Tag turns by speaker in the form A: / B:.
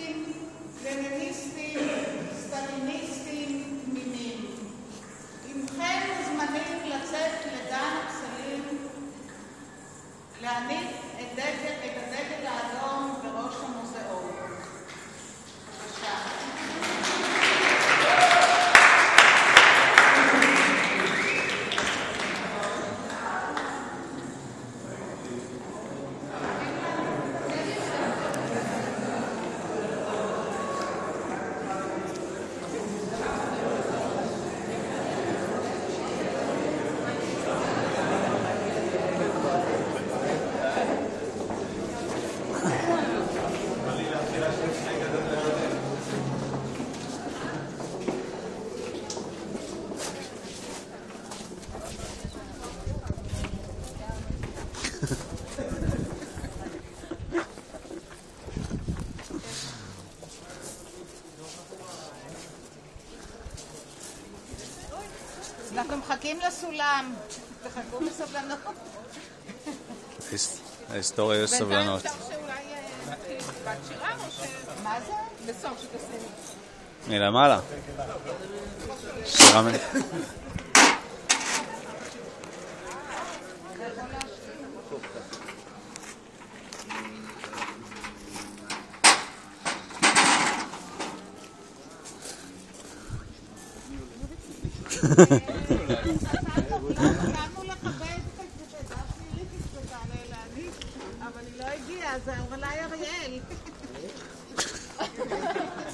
A: פשיסטים, לניניסטים, סטליניסטים, תמימים. הנכם מוזמנים לצאת לגן הפסלים, להניף את הדגל האדום בראש המוזיאון. בבקשה. אנחנו מחכים לסולם, תחכו בסבלנות.
B: ההיסטוריה יש סבלנות.
A: בינתיים אפשר שאולי בת שירה או ש... מה זה? בסוף שתשימו.
B: מלמעלה. שירה מלמעלה.
A: קמו לכבד דפני ליפיס ותעלה להגיד, אבל היא לא הגיעה, אז אולי אריאל.